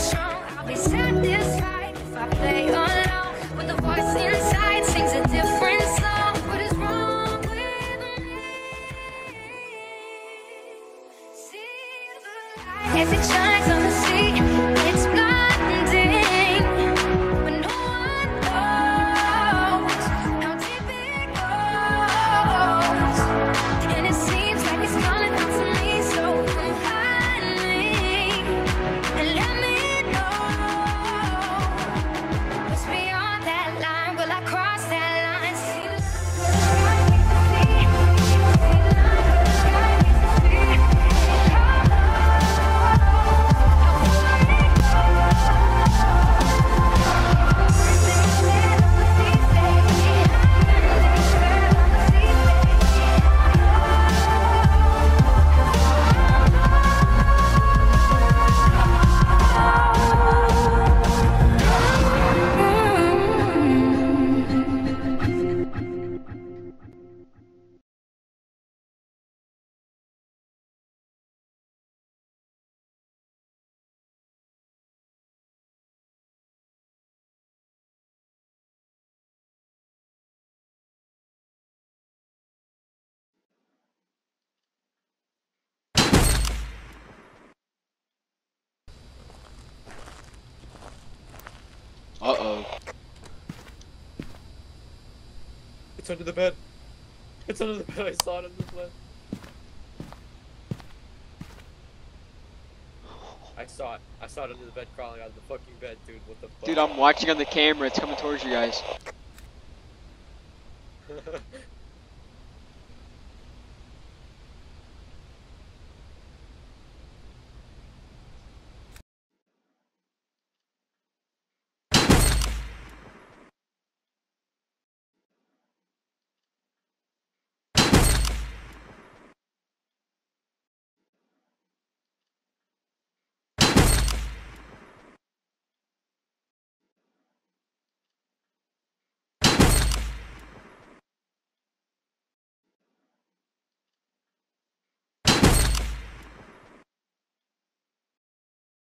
strong. I'll be satisfied if I play along. When the voice inside sings a different song. What is wrong with me? See the light as it shines on the sea. It's blinding, but no one knows how deep it goes. And it seems like it's calling out to me. So come find me and let me know what's beyond that line. Will I cross that line? See the sky meets the sea. Sky meets the sea. Uh-oh. It's under the bed. It's under the bed. I saw it under the bed. I saw it. I saw it under the bed crawling out of the fucking bed, dude. What the fuck? Dude, I'm watching on the camera. It's coming towards you guys.